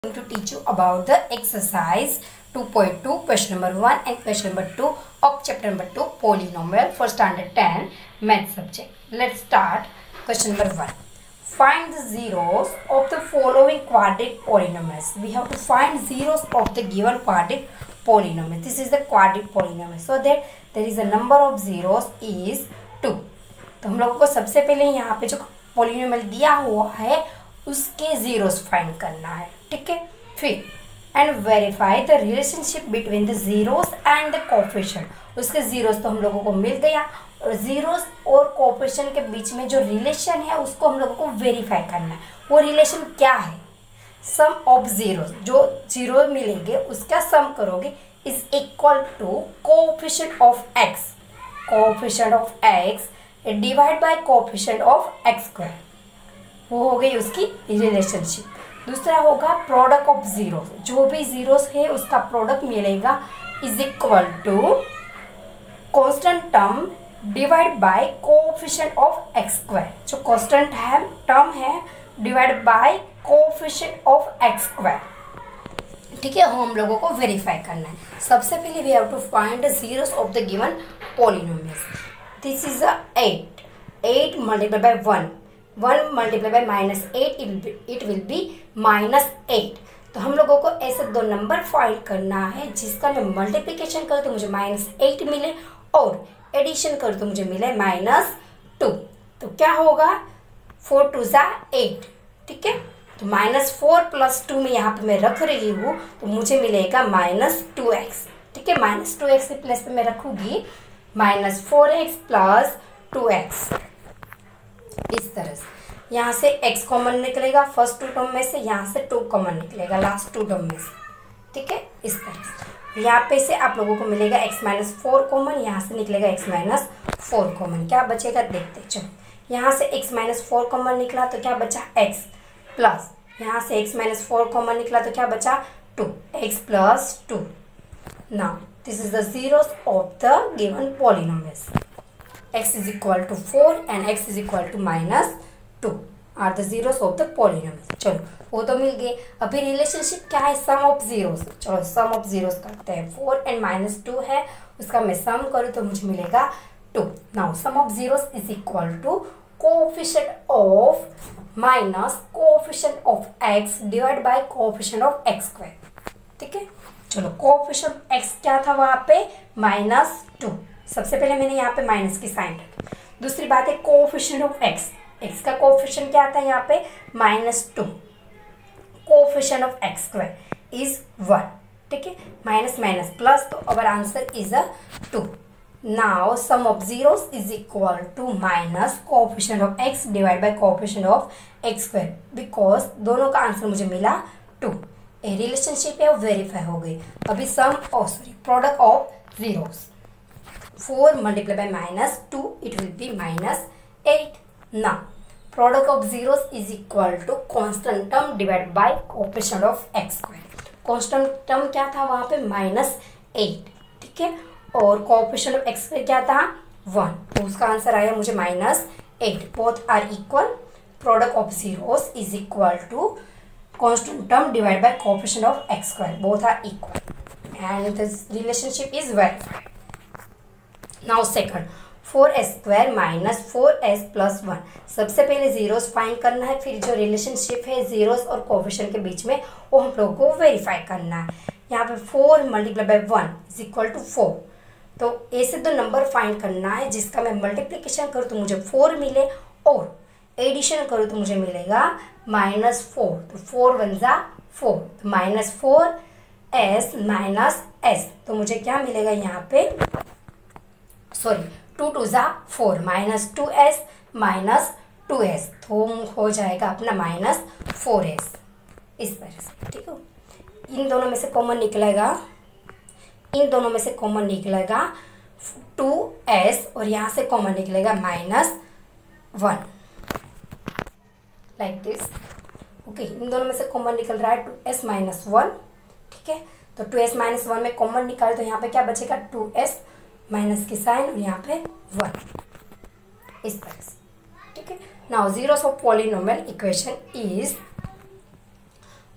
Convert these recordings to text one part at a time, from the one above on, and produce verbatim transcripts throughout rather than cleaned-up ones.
going to teach you about the exercise two point two question number one and question number two of chapter number two polynomial for standard ten math subject. Let's start question number one. Find the zeros of the following quadratic polynomials. We have to find zeros of the given quadratic polynomial. This is the quadratic polynomial, so that there is a number of zeros is two. तो हम लोगों को सबसे पहले यहाँ पे जो polynomial दिया हुआ है उसके जीरोस फाइंड करना है, ठीक है। फिर and verify the relationship between the zeros and the coefficient. उसके जीरोस तो हम लोगों को मिल गया और जीरोस और कोफिशिएंट के बीच में जो रिलेशन है उसको हम लोगों को वेरीफाई करना है। वो रिलेशन क्या है? सम ऑफ जीरोस, जो जीरो मिलेंगे उसका सम करोगे is equal to coefficient of X, coefficient of X divide by coefficient of x square. वो हो गई उसकी रिलेशनशिप। दूसरा होगा प्रोडक्ट ऑफ जीरो, जो भी जीरोस है उसका प्रोडक्ट मिलेगा is equal to constant term divide by coefficient of x square. जो कांस्टेंट है टर्म है divide by coefficient of x square, ठीक है। हम लोगों को वेरीफाई करना है। सबसे पहले we have to find the zeros of the given polynomials. This is a eight, eight multiply by one, one multiply by minus eight, it will be minus eight. तो हम लोगों को ऐसे दो नंबर फाइंड करना है जिसका मैं मल्टीप्लिकेशन करूँ तो मुझे माइनस एट मिले और एडिशन करूँ तो मुझे मिले माइनस टू। तो क्या होगा? फोर टू ज़ा एट, ठीक है। तो माइनस फोर प्लस टू में यहाँ पे मैं रख रही हूँ तो मुझे मिलेगा माइनस टू एक्स, ठीक है। माइनस टू एक्स के प्लस पे मैं रखूँगी minus four x plus two x. इस तरह से यहाँ से x कॉमन निकलेगा फर्स्ट टू टर्म में से, यहाँ से टू कॉमन निकलेगा लास्ट टू टर्म में से, ठीक है। इस तरह से यहाँ पे से आप लोगों को मिलेगा x माइनस फोर कॉमन, यहाँ से निकलेगा x माइनस फोर कॉमन। क्या बचेगा देखते चलो। यहाँ से x माइनस फोर कॉमन निकला तो क्या बचा x प्लस, यहाँ से x माइनस फोर कॉमन निकला तो क्या बचा two, x plus two. Now this is the zeros of the given polynomials. x is equal to four and x is equal to minus two are the zeros of the polynomial। चलो वो तो मिल गए। अभी relationship क्या है? Sum of zeros. चलो sum of zeros करते हैं। फोर एंड माइनस टू है, उसका मैं सम करूँ तो मुझे मिलेगा two. Now sum of zeros is equal to coefficient of minus coefficient of x divide by coefficient of x square, ठीक है। चलो कोफिशिएंट ऑफ x क्या था वहाँ पे? Minus two. सबसे पहले मैंने यहाँ पे माइनस की साइन रखी। दूसरी बात है कोफिशिएंट ऑफ x, x का कोफिशिएंट क्या आता है यहाँ पे? Minus two. Coefficient of x square is one, ठीक है। माइनस माइनस प्लस, तो our answer is a two. Now sum of zeros is equal to minus coefficient of x divide by coefficient of x square, because दोनों का answer मुझे मिला to. A relationship है वो verify हो गई। अभी sum of sorry product of zeros, four multiplied by minus two, it will be minus eight. Now, product of zeros is equal to constant term divided by coefficient of x square. Constant term क्या था वहाँ पे? Minus eight, ठीक है। और coefficient of x square क्या था? One. तो उसका आंसर आया मुझे minus eight. Both are equal. Product of zeros is equal to constant term divided by coefficient of x square. Both are equal. And this relationship is verified. Now second, four s square minus four s plus one. सबसे पहले zeros find करना है, फिर जो relationship है zeros और coefficient के बीच में वो हम लोगों को वेरीफाई करना है। यहाँ पे four multiply by one is equal to four. तो ऐसे दो नंबर फाइंड करना है जिसका मैं मल्टीप्लिकेशन करूँ तो मुझे फोर मिले और एडिशन करूँ तो मुझे मिलेगा माइनस फोर। तो फोर वन ज़ा फोर, तो minus four s minus s, तो मुझे क्या मिलेगा यहाँ पे? सॉरी टू टू ज़ा four, minus two s minus two s, तो हो जाएगा अपना माइनस फोर एस। इस तरह से, ठीक है। इन दोनों में से कॉमन निकलेगा, इन दोनों में से कॉमन निकलेगा टू एस और यहाँ से कॉमन निकलेगा minus one, like this, okay. इन दोनों में से कॉमन निकल रहा है टू एस माइनस वन, ठीक है। तो टू एस माइनस वन में कॉमन निकाले तो यहाँ पे क्या बचेगा? टू एस माइनस की साइन और यहाँ पे वन, इस तरह से, ठीक है। Now zeros of polynomial equation is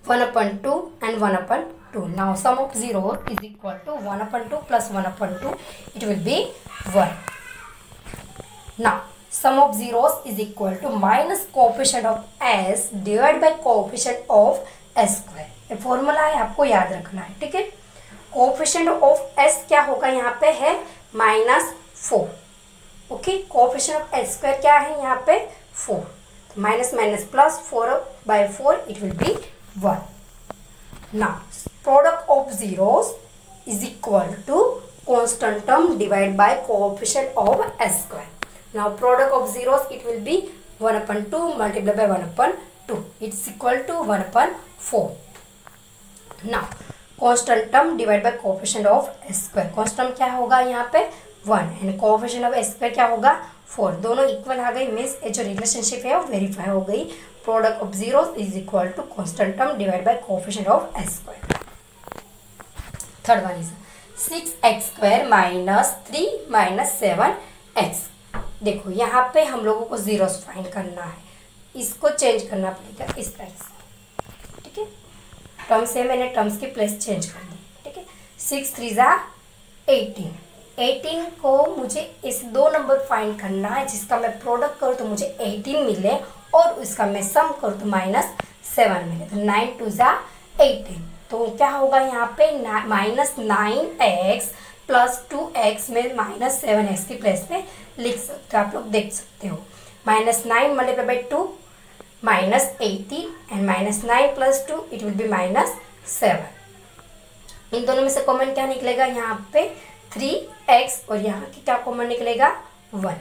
one upon two and one upon two. Now sum of zero is equal to one upon two plus one upon two. It will be one. Now sum of zeros is equal to minus coefficient of s divided by coefficient of s square. ये formula है, आपको याद रखना है. ठीक है. Coefficient of s क्या होगा यहाँ पे है minus four. Okay. Coefficient of s square क्या है यहाँ पे four. Minus minus plus four by four it will be one. Now product of zeros is equal to constant term divide by coefficient of s square. Now product of zeros it will be one upon two multiply by one upon two. It's equal to one upon four. Now constant term divide by coefficient of s square. Constant क्या होगा यहाँ पे one and coefficient of s square क्या होगा four. दोनों equal आ गई. Means ये जो रिलेशनशिप है वो वेरीफाई हो गई. Product of zeros is equal to constant term divide by coefficient of s square. Third one is six x square minus three minus seven x. देखो यहाँ पे हम लोगों को जीरोस फाइंड करना है. इसको चेंज करना पड़ेगा इस तरह से. ठीक है. टर्म्स है, मैंने टर्म्स की प्लेस चेंज कर दी. ठीक है. सिक्स थ्री ज़ा एटीन. एटीन को मुझे इस दो नंबर फाइंड करना है जिसका मैं प्रोडक्ट करूँ तो मुझे एटीन मिले और उसका मैं सम करूँ तो माइनस सेवन मिले. तो नाइन टू ज़ा एटीन. तो क्या होगा यहाँ पे minus nine x plus two x में माइनस सेवन एक्स की प्लेस पे लिख सकते हो. आप लोग देख सकते हो. Minus nine multiply by two minus eighteen and minus nine plus two it will be minus seven. इन दोनों में से कॉमन क्या निकलेगा यहाँ पे थ्री एक्स और यहाँ की क्या कॉमन निकलेगा वन.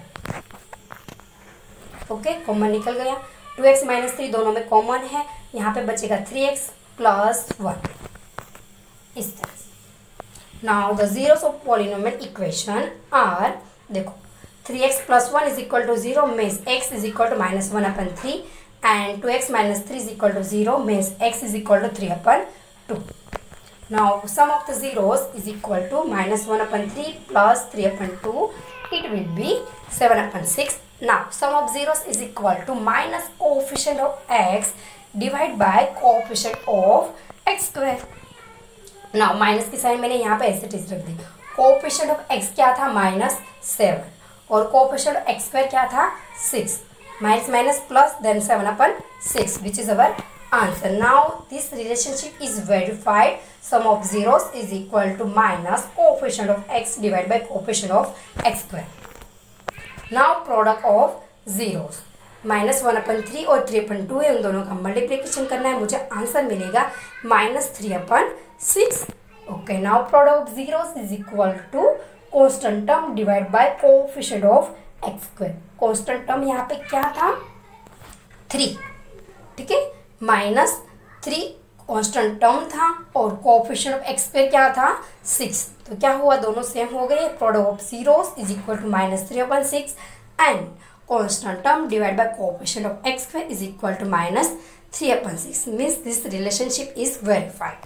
ओके. कॉमन निकल गया. टू एक्स माइनस थ्री दोनों में कॉमन है. यहाँ पे बचेगा थ्री एक्स प्लस वन. इस तरह से. Now the zeros of polynomial equation are. देखो three x plus one is equal to zero means x is equal to minus one upon three and two x minus three is equal to zero means x is equal to three upon two. Now sum of the zeros is equal to minus one upon three plus three upon two. It will be seven upon six. Now sum of zeros is equal to minus coefficient of x divide by coefficient of x square. Now minus की sign मैंने यहाँ पे ऐसे tease रख दी. Coefficient of x क्या था minus seven और coefficient of x square क्या था six. Minus minus plus then seven upon six which is our answer. Now this relationship is verified. Sum of zeros is equal to minus coefficient of x divide by coefficient of x square. Now product of zeros minus one upon three और three upon two है. उन दोनों का multiplication करना है. मुझे answer मिलेगा minus three upon six. Okay. Now product of zeros is equal to constant term divide by coefficient of x square. Constant term यहाँ पे क्या था थ्री. ठीक है. माइनस थ्री कांस्टेंट टर्म था और कोफिशिएंट ऑफ एक्स स्क्वायर क्या था सिक्स. तो क्या हुआ दोनों सेम हो गए. Product of zeros is equal to minus three upon six and constant term divide by coefficient of x square is equal to minus three upon six. Means this relationship is verified.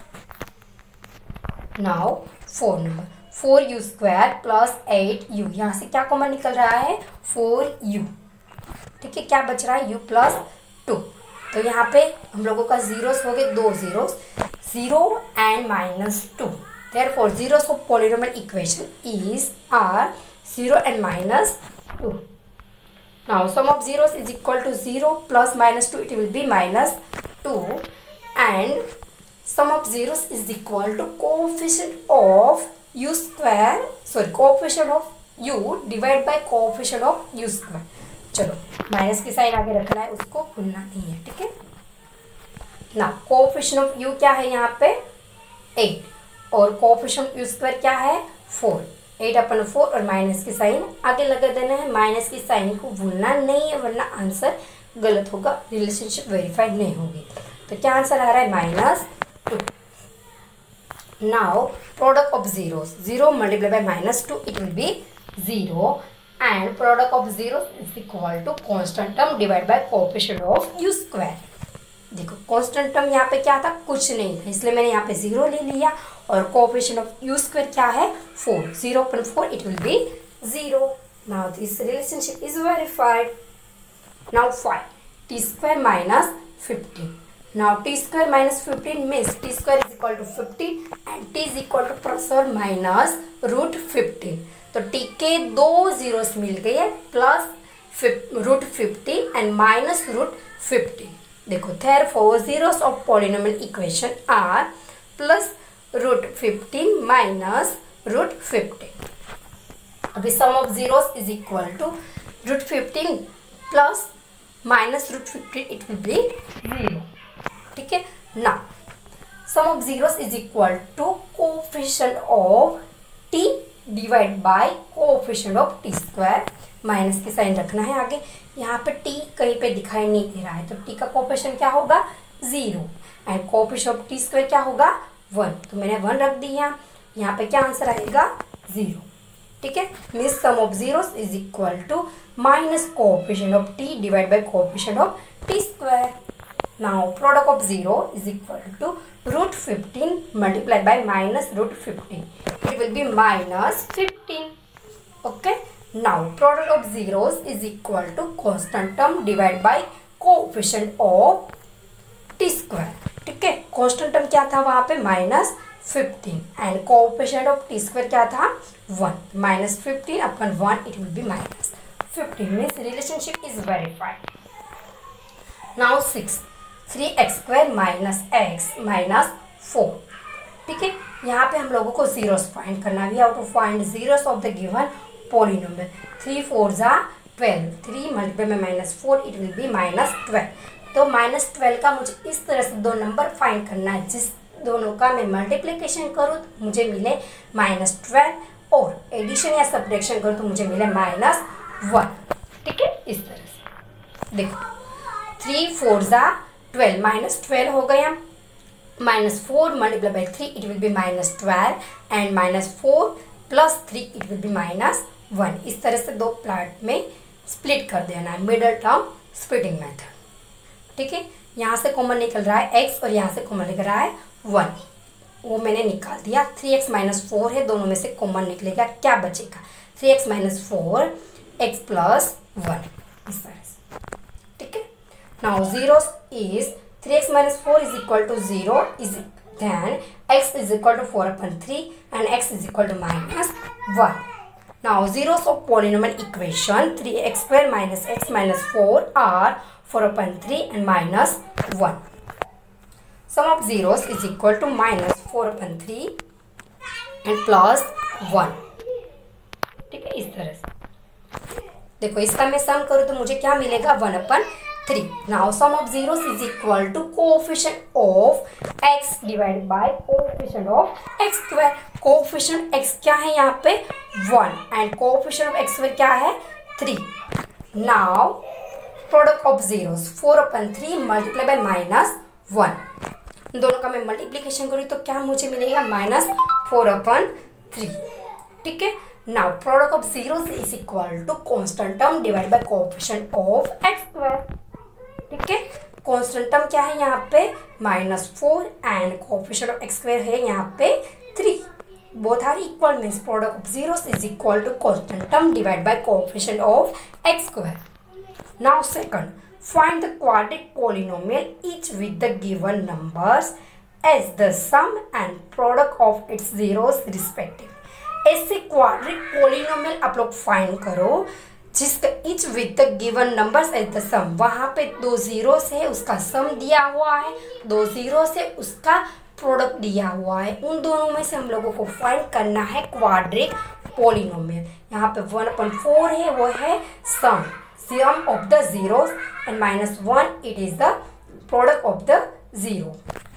Now four number four u square plus eight u. यहाँ से क्या common निकल रहा है four you. ठीक है. क्या बच रहा है यू प्लस टू. तो यहाँ पे हम लोगों का जीरोस हो गए दो zeros zero and minus two. Therefore zeros of polynomial equation is are zero and minus two. Now sum of zeros is equal to zero plus minus two. It will be minus two and sum of zeros is equal to coefficient of u square sorry coefficient of u divided by coefficient of u square. चलो minus की sign आगे रखना है, उसको भूलना नहीं है. ठीक है. ना coefficient of u क्या है यहाँ पे एट और coefficient of u square क्या है फोर. एट अपन फोर और माइनस की साइन आगे लगा देना है. माइनस की साइन को भूलना नहीं है वरना आंसर गलत होगा. रिलेशनशिप वेरीफाइड नहीं होगी. तो क्या आंसर आ रहा है minus two. Now product of zeros zero multiplied by minus two it will be zero and product of zeros is equal to constant term divided by coefficient of u square. देखो constant term यहाँ पे क्या था कुछ नहीं था इसलिए मैंने यहाँ पे zero ले लिया और coefficient of u square क्या है four. zero upon four it will be zero. Now this relationship is verified. Now five t square minus fifteen. Now t square minus fifteen means t square is equal to fifteen and t is equal to plus or minus root fifteen. तो t के दो zeros मिल गए हैं, plus root fifteen and minus root fifteen. देखो therefore zeros of polynomial equation are plus root fifteen minus root fifteen. अभी sum of zeros is equal to root fifteen plus minus root fifteen, it will be zero. ठीक है. Now sum of zeros is equal to coefficient of t divided by coefficient of t square. Minus की sign रखना है आगे. यहाँ पे t कहीं पे दिखाई नहीं दे रहा है, तो t का कोएफिशिएंट क्या होगा, zero, and coefficient of t square क्या होगा, वन. तो मैंने वन रख दिया. यहाँ पे क्या आंसर आएगा, जीरो. ठीक है. Means sum of zeros is equal to minus coefficient of t divide by coefficient of t square. Now product of zero is equal to root fifteen multiplied by minus root fifteen. It will be minus fifteen. Okay. Now product of zeros is equal to constant term divide by coefficient of t square. ठीक है. Constant term क्या था वहां पे, minus fifteen, and coefficient of t square क्या था, one. Minus fifteen upon one, it will be minus fifteen. Means relationship is verified. Now six, three x square minus x minus four. ठीक है. यहाँ पे हम लोगों को जीरोस फाइंड करना है. How to find zeros of the given polynomial. Three four जा ट्वेल्व, थ्री मल्टीप्लाई में minus four, it will be minus twelve. तो माइनस ट्वेल्व का मुझे इस तरह से दो नंबर फाइंड करना है, जिस दोनों का मैं मल्टीप्लिकेशन करूँ तो मुझे मिले माइनस ट्वेल्व, और एडिशन या सब्ट्रैक्शन करूँ तो मुझे मिले माइनस वन. ठीक है. इस तरह से देखो, थ्री फोर जा ट्वेल्व, माइनस ट्वेल्व हो गया, minus four multiply by three, it will be minus twelve, and minus four plus three, it will be minus one. इस तरह से दो पार्ट में स्प्लिट कर देना है, मिडल टर्म स्प्लिटिंग मेथड. ठीक है. यहाँ से कॉमन निकल रहा है x और यहाँ से कॉमन निकल रहा है वन, वो मैंने निकाल दिया. थ्री एक्स माइनस फोर है, दोनों में से कॉमन निकलेगा, क्या बचेगा, three x minus four, x plus one. इस तरह से. ठीक है. Now zeros is three x minus four is equal to zero, is then x is equal to four upon three and x is equal to minus one. Now zeros of polynomial equation three x square minus x minus four are four upon three and minus one. Sum of zeros is equal to minus four upon three and plus one. ठीक है. इस तरह से देखो, इसका मैं सम करूँ तो मुझे क्या मिलेगा, one upon three. Now sum of zeros is equal to coefficient of x divided by coefficient of x square. Coefficient x क्या है यहाँ पे, one, and coefficient of x square क्या है, थ्री. Now product of zeros four upon three multiply by minus one. दोनों का मैं मल्टीप्लिकेशन करूँ तो क्या मुझे मिलेगा, माइनस फोर अपन थ्री. ठीक है. Now product of zeros is equal to constant term divide by coefficient of x square. ठीक है. कांस्टेंट टर्म क्या है यहाँ पे, minus four, and coefficient of x square है यहाँ पे three. Both are equal means product of zeros is equal to constant term divide by coefficient of x square. Now second, find the quadratic polynomial each with the given numbers as the sum and product of its zeros respective. ऐसे quadratic polynomial आप लोग find करो जिसका each with the given numbers as the sum. वहाँ पे दो zero से उसका सम दिया हुआ है, दो जीरो से उसका प्रोडक्ट दिया हुआ है. उन दोनों में से हम लोगों को फाइंड करना है quadratic polynomial. यहाँ पे वन अपॉन फोर है, वो है sum sum of the zeros, and minus one it is the product of the zero.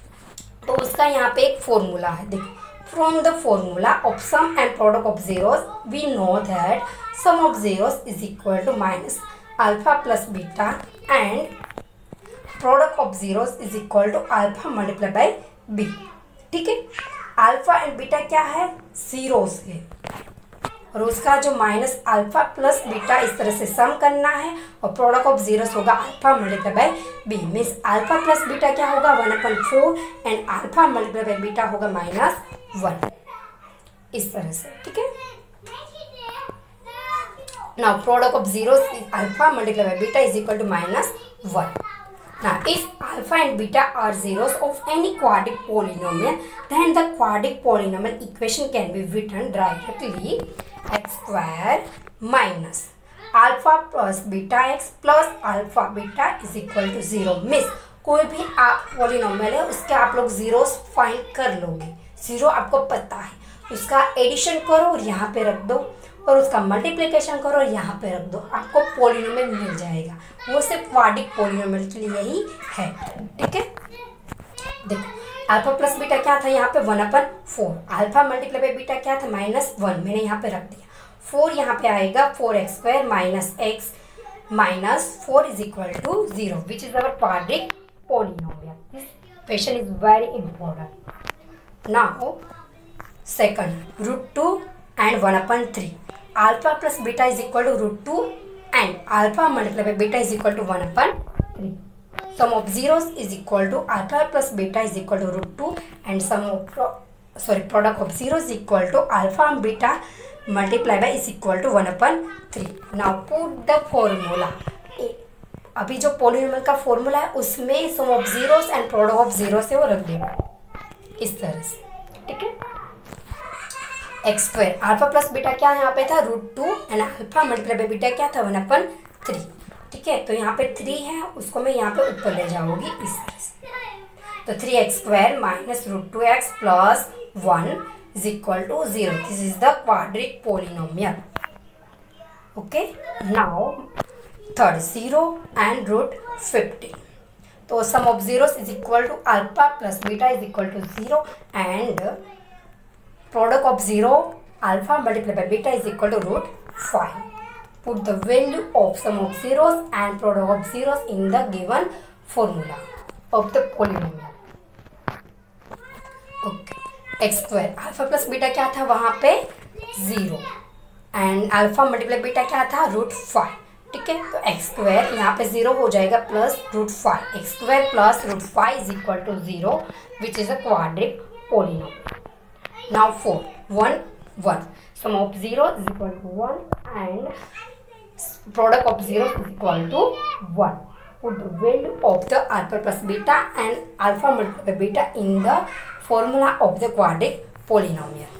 तो उसका यहाँ पे एक फॉर्मूला है. देखो, from the formula of sum and product of zeros we know that sum of zeros is equal to minus alpha plus beta and product of zeros is equal to alpha multiplied by b. ठीक है. Alpha and beta क्या है, zeros है, और उसका जो minus alpha plus beta इस तरह से सम करना है, और प्रोडक्ट ऑफ जीरोस होगा alpha multiply by B. Means alpha plus beta क्या होगा, one upon four, and alpha multiply by beta होगा माइनस वन. इस तरह से. ठीक है. Now product of zeros is alpha multiply by beta is equal to minus one. Now, if alpha and beta are zeros of any quadratic polynomial, then the quadratic polynomial equation can be written directly x square minus alpha plus beta x plus alpha beta is equal to zero. Miss कोई भी आप polynomial है उसके आप लोग zeros find कर लोगे. Zero आपको पता है, उसका एडिशन करो और यहाँ पे रख दो और उसका मल्टीप्लिकेशन करो और यहाँ पे रख दो, आपको पॉलिनोमियल मिल जाएगा. वो सिर्फ क्वाड्रिक पॉलिनोमियल के लिए ही है. ठीक है, देखो अल्फा प्लस बीटा क्या था यहाँ पे one upon four, alpha multiply by beta क्या था माइनस वन, मैंने यहाँ पे रख दिया. फोर यहाँ पे आएगा four x square minus x minus four is equal to zero which is our quadric polynomial. This question is very important. Now second root two and one upon three. Alpha plus beta is equal to root two and alpha multiplied by beta is equal to one upon three. Sum of zeros is equal to alpha plus beta is equal to root two and sum of pro, sorry product of zeros is equal to alpha and beta multiplied by is equal to one upon three. Now put the formula. अभी जो polynomial का formula है उसमें sum of zeros and product of zero से वो रख देगा इस तरह से. ठीक है, x square alpha plus beta क्या यहाँ पे था root two and alpha multiply by beta क्या था वन अपन थ्री. ठीक है, तो यहाँ पे थ्री है उसको मैं यहाँ पे ऊपर ले जाऊंगी इस तरह से. तो three x square minus root two x plus one is equal to zero. This is the quadric polynomial. Okay, now third zero and root fifty. तो sum of zeros is equal to alpha plus beta is equal to zero and product of zero alpha multiplied by beta is equal to root five. Put the value of sum of zeros and product of zeros in the given formula of the polynomial. Okay, x square alpha plus beta क्या था वहाँ पे zero and alpha multiplied by beta क्या था root five. ठीक है, तो x square यहाँ पे zero हो जाएगा plus root five. x square plus root five is equal to zero which is a quadratic polynomial. Now four, one, one. Sum of zero is equal to one and product of zero is equal to one. Put the value of the alpha plus beta and alpha multiplied by beta in the formula of the quadratic polynomial.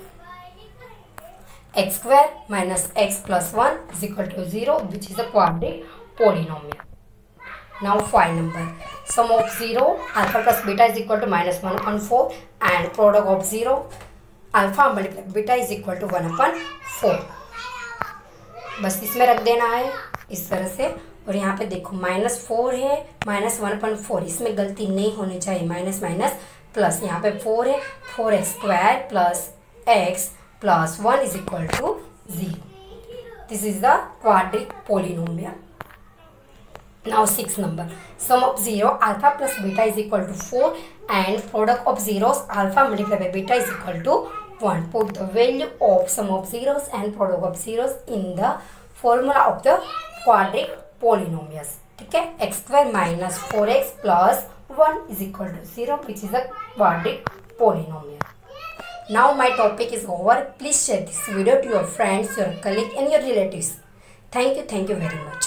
X square minus x plus one is equal to zero which is a quadratic polynomial. Now five number. Sum of zero alpha plus beta is equal to minus one upon four and product of zero alpha multiply beta is equal to one upon four. बस इसमें रख देना है इस तरह से. और यहाँ पे देखो माइनस फोर है माइनस वन अपन फोर, इसमें गलती नहीं होनी चाहिए. माइनस माइनस प्लस यहाँ पे फोर है, four x square plus x plus one is equal to zero. This is the quadric polynomial. Now six number. Sum of zero alpha plus beta is equal to four and product of zeros alpha multiplied by beta is equal to one. Put the value of sum of zeros and product of zeros in the formula of the quadratic polynomials. ठीक है, x square minus four x plus one is equal to zero which is a quadratic polynomial. Now my topic is over. Please share this video to your friends, your colleagues and your relatives. Thank you. Thank you very much.